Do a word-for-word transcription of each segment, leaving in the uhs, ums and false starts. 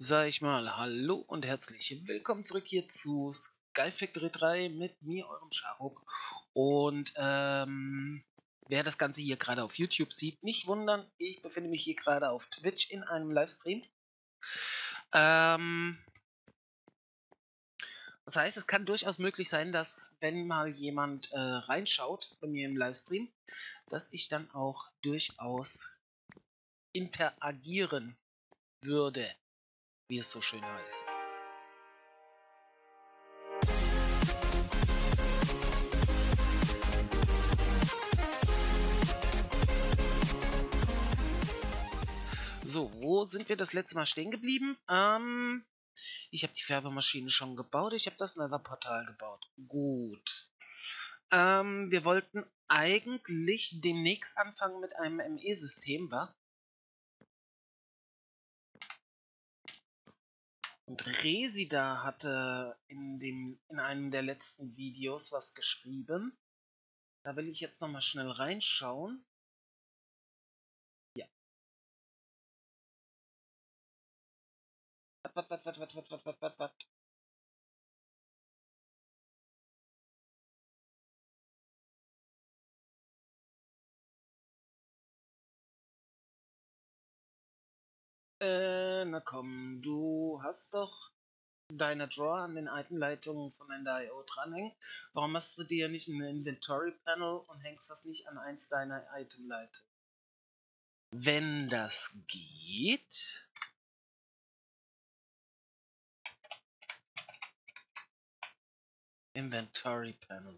Sag ich mal, hallo und herzlich willkommen zurück hier zu Sky Factory drei mit mir, eurem Sharuk. Und ähm, wer das Ganze hier gerade auf YouTube sieht, nicht wundern, ich befinde mich hier gerade auf Twitch in einem Livestream. Ähm, das heißt, es kann durchaus möglich sein, dass wenn mal jemand äh, reinschaut bei mir im Livestream, dass ich dann auch durchaus interagieren würde, wie es so schön heißt. So, wo sind wir das letzte Mal stehen geblieben? Ähm, ich habe die Färbemaschine schon gebaut. Ich habe das Nether-Portal gebaut. Gut. Ähm, wir wollten eigentlich demnächst anfangen mit einem M E-System, wa? Und Resida hatte in, dem, in einem der letzten Videos was geschrieben. Da will ich jetzt nochmal schnell reinschauen. Ja. Wat, wat, wat, wat, wat, wat, wat, wat, wat. Äh, na komm, du hast doch deine Drawer an den alten Leitungen von Ender Punkt i o dranhängen. Warum machst du dir nicht ein Inventory Panel und hängst das nicht an eins deiner Itemleitungen? Wenn das geht. Inventory Panel.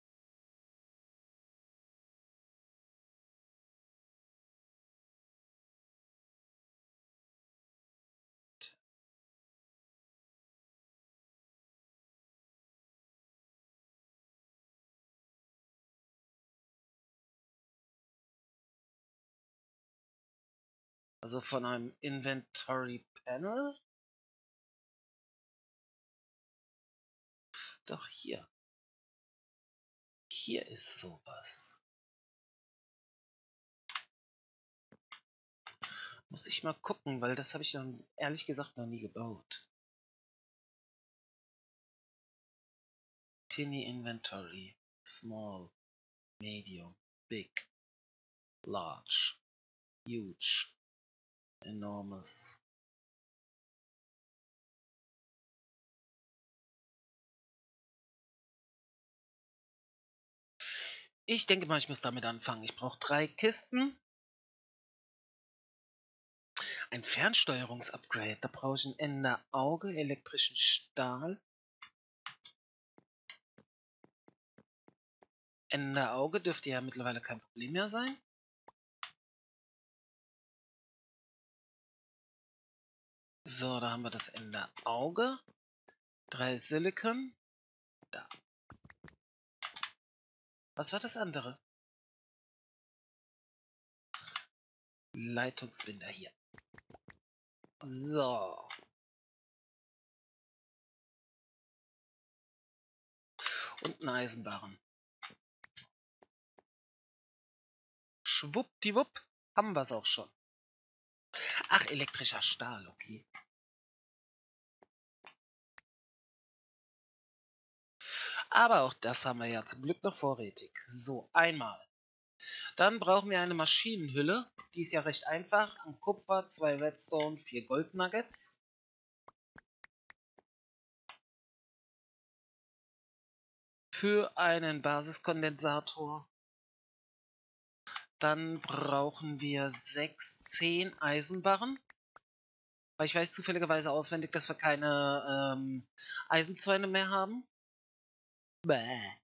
Also von einem Inventory Panel. Doch hier. Hier ist sowas. Muss ich mal gucken, weil das habe ich dann ehrlich gesagt noch nie gebaut. Tiny Inventory. Small. Medium. Big. Large. Huge. Enormous. Ich denke mal, ich muss damit anfangen. Ich brauche drei Kisten. Ein Fernsteuerungsupgrade. Da brauche ich ein Ender-Auge, elektrischen Stahl. Ender-Auge dürfte ja mittlerweile kein Problem mehr sein. So, da haben wir das Ender-Auge. Drei Silicon. Da. Was war das andere? Leitungsbinder hier. So. Und ein Eisenbarren. Schwuppdiwupp. Haben wir es auch schon. Ach, elektrischer Stahl, okay. Aber auch das haben wir ja zum Glück noch vorrätig. So, einmal. Dann brauchen wir eine Maschinenhülle. Die ist ja recht einfach. An Kupfer, zwei Redstone, vier Gold Nuggets. Für einen Basiskondensator. Dann brauchen wir sechs, zehn Eisenbarren. Weil ich weiß zufälligerweise auswendig, dass wir keine ähm, Eisenzäune mehr haben. Bäh.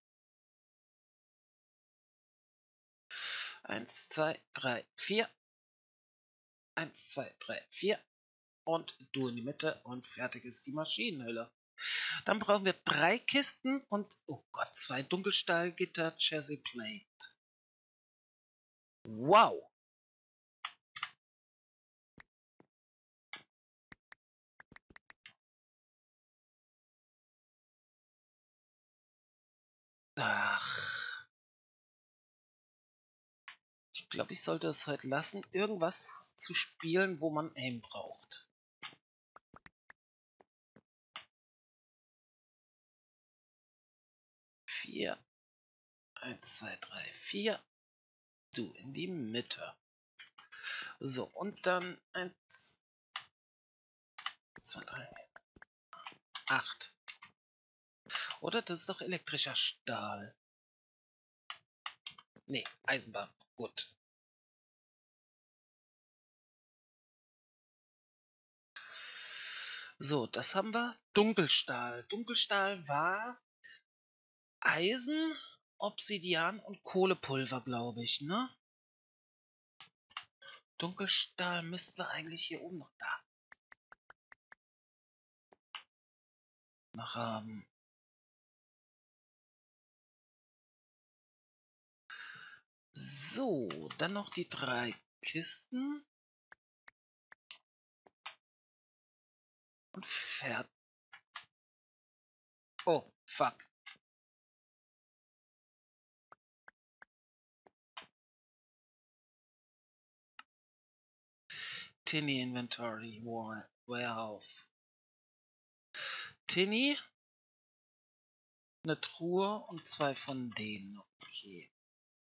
Eins, zwei, drei, vier. Eins, zwei, drei, vier. Und du in die Mitte und fertig ist die Maschinenhülle. Dann brauchen wir drei Kisten und, oh Gott, zwei Dunkelstahlgitter, Chassis Plate. Wow! Ach. Ich glaube, ich sollte es heute lassen, irgendwas zu spielen, wo man Aim braucht. eins, zwei, drei, vier. Du in die Mitte. So, und dann eins, zwei, drei, acht. Oder das ist doch elektrischer Stahl. Nee, Eisenbahn. Gut. So, das haben wir. Dunkelstahl. Dunkelstahl war Eisen, Obsidian und Kohlepulver, glaube ich, ne? Dunkelstahl müssten wir eigentlich hier oben noch da noch haben. So, dann noch die drei Kisten. Und fertig. Oh, fuck. Tinny Inventory Warehouse. Tinny. Eine Truhe und zwei von denen. Okay.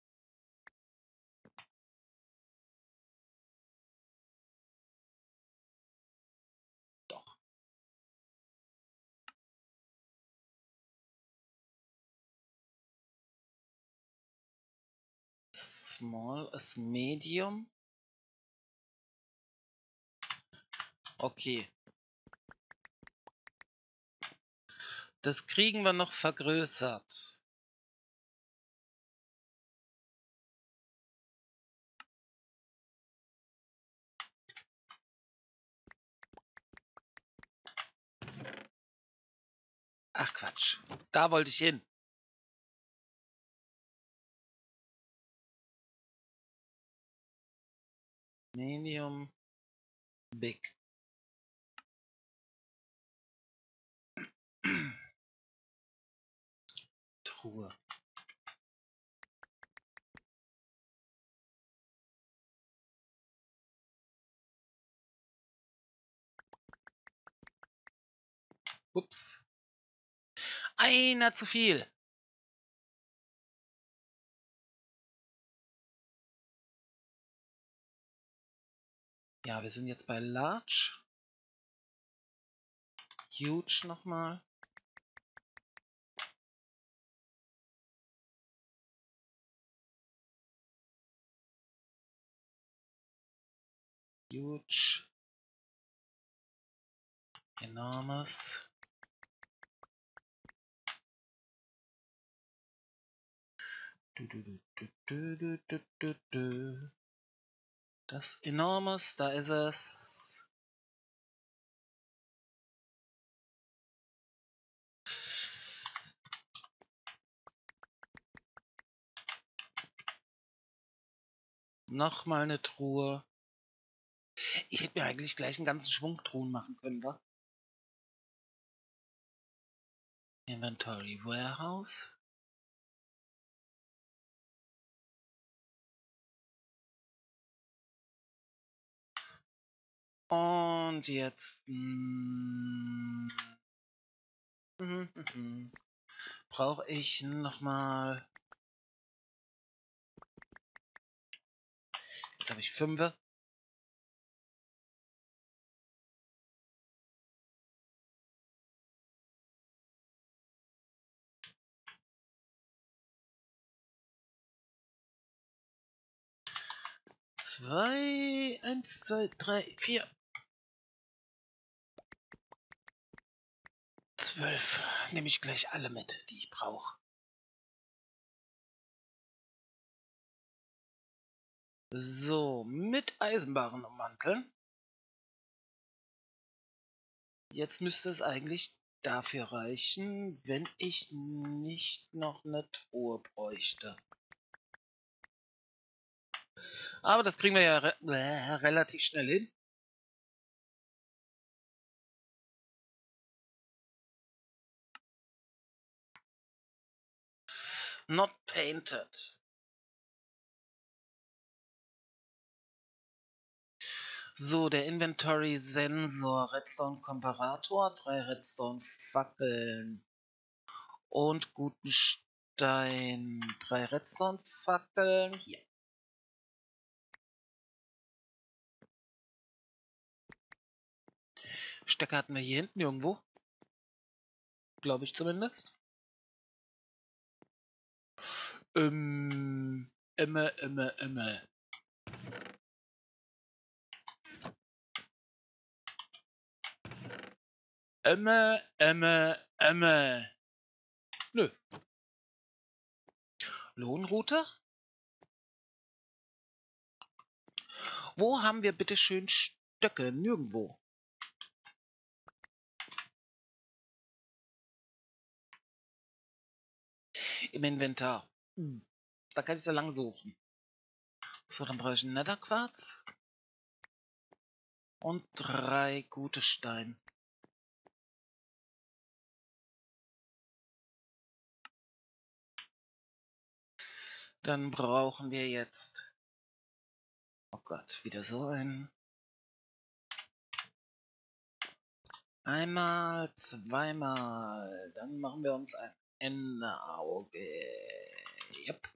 Doch. Small ist Medium. Okay. Das kriegen wir noch vergrößert. Ach Quatsch. Da wollte ich hin. Medium. Big. Truhe. Ups. Einer zu viel. Ja, wir sind jetzt bei Large. Huge nochmal. Huge. Enormous. Du, du, du, du, du, du, du, du. Das Enormous, da ist es. Nochmal eine Truhe. Ich hätte mir eigentlich gleich einen ganzen Schwung Truhen machen können, wa? Inventory Warehouse. Und jetzt mm, mm, mm, mm, brauche ich nochmal. Jetzt habe ich fünf. Zwei, eins, zwei, drei, vier. Zwölf. Nehme ich gleich alle mit, die ich brauche. So, mit Eisenbahn ummanteln. Jetzt müsste es eigentlich dafür reichen, wenn ich nicht noch eine Truhe bräuchte. Aber das kriegen wir ja re äh, relativ schnell hin. Not painted. So, der Inventory-Sensor, Redstone-Komparator, drei Redstone-Fackeln und guten Stein, drei Redstone-Fackeln. Hier. Stecker hatten wir hier hinten irgendwo. Glaube ich zumindest. Ähm, immer, immer, immer. Immer, immer, immer. Nö. Lohnroute? Wo haben wir bitte schön Stöcke? Nirgendwo. Im Inventar. Hm. Da kann ich so lang suchen. So, dann brauche ich einen Netherquarz. Und drei gute Steine. Dann brauchen wir jetzt... Oh Gott, wieder so ein... Einmal, zweimal. Dann machen wir uns ein Enderauge. Yep.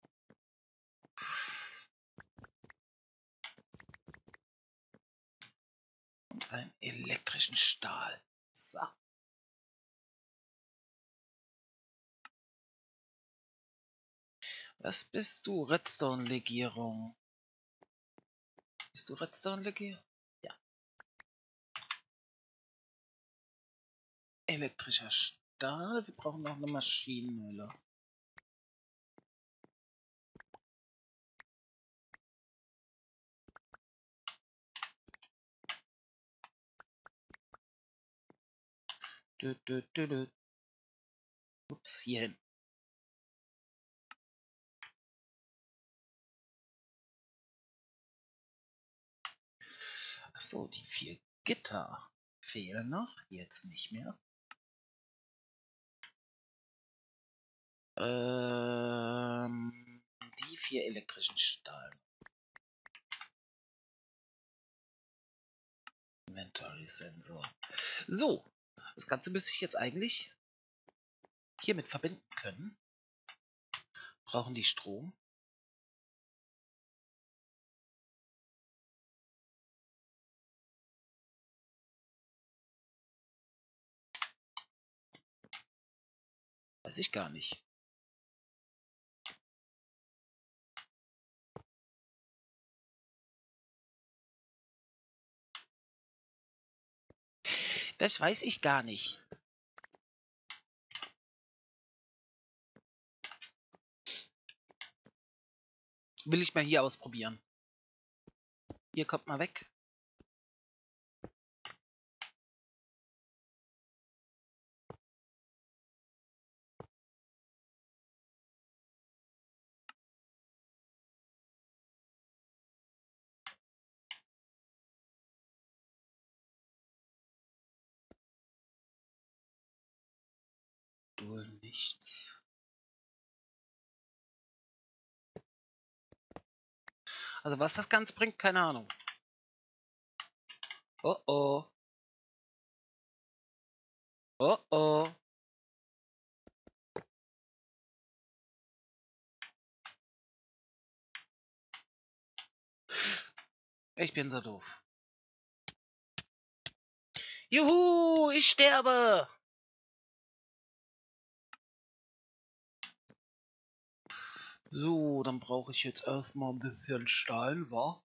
Und einen elektrischen Stahl. So. Was bist du? Redstone-Legierung. Bist du Redstone-Legierung? Ja. Elektrischer Stahl. Wir brauchen noch eine Maschinenmühle. Dö, dö, dö, dö. Ups, hier hin. Achso, die vier Gitter fehlen noch. Jetzt nicht mehr. Ähm, die vier elektrischen Stahl. Inventory Sensor. So, das Ganze müsste ich jetzt eigentlich hiermit verbinden können. Brauchen die Strom? Weiß ich gar nicht. Das weiß ich gar nicht. Will ich mal hier ausprobieren. Hier kommt mal weg. Wohl nichts. Also was das Ganze bringt, keine Ahnung. Oh oh. Oh oh. Ich bin so doof. Juhu, ich sterbe. So, dann brauche ich jetzt erstmal ein bisschen Stein, wa?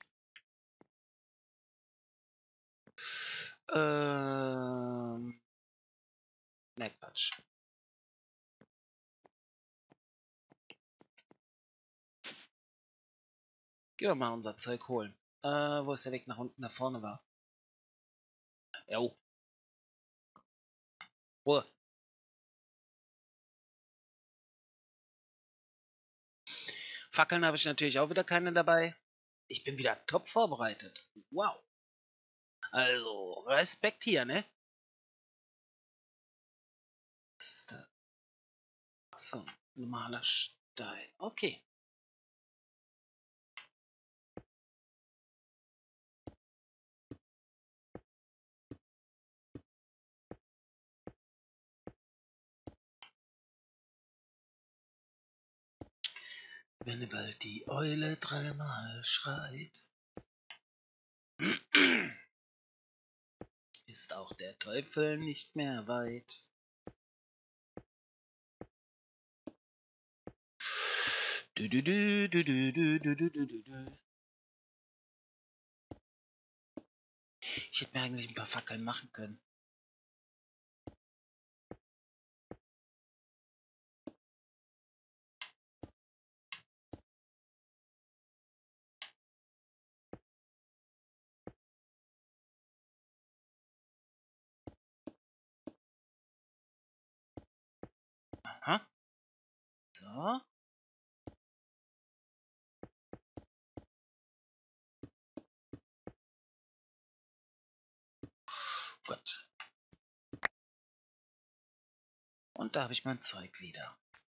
Ähm. Ne, Quatsch. Gehen wir mal unser Zeug holen. Äh, wo ist der Weg nach unten, nach vorne war? Jo. Ruhe. Fackeln habe ich natürlich auch wieder keine dabei. Ich bin wieder top vorbereitet. Wow. Also, Respekt hier, ne? Was ist da? Achso, normaler Stein. Okay. Wenn im Wald die Eule dreimal schreit, ist auch der Teufel nicht mehr weit. Du, du, du, du, du, du, du, du, du, du. Ich hätte mir eigentlich ein paar Fackeln machen können. Aha. So. Gut. Und da habe ich mein Zeug wieder.